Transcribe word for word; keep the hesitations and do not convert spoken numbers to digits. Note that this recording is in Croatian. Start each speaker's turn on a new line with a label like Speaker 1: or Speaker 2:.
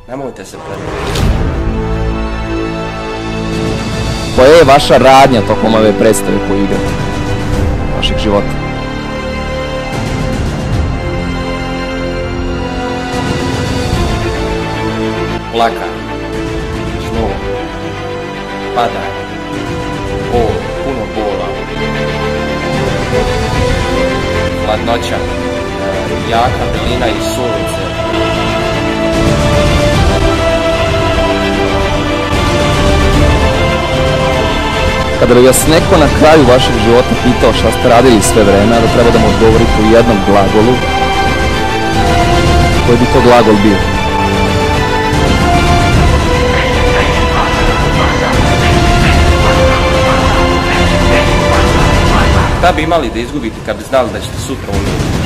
Speaker 1: Nemojte se predati.
Speaker 2: Koja je vaša radnja tokom ove predstave koju igrate? Vašeg života?
Speaker 1: Plakanje, snov, padanje, bol, puno bola, hladnoća, jaka belina i sunce.
Speaker 2: Kada bi vas neko na kraju vašeg života pitao šta ste radili sve vreme, da treba da mu odgovorite u jednom glagolu, koji bi to glagol bio?
Speaker 1: Šta bi imali da izgubite kad bi znali da ćete sutra umjeti?